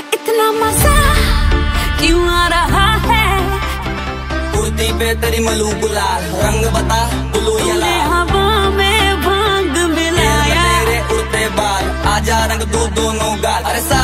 इतना मजा क्यों आ रहा है? कुर्ती पे तेरी मलू गुलाल, रंग बता ब्लू या लाल। हवा में भांग मिलाया, तेरे उड़ते बाल, आजा रंग दो दोनों गाल। अरे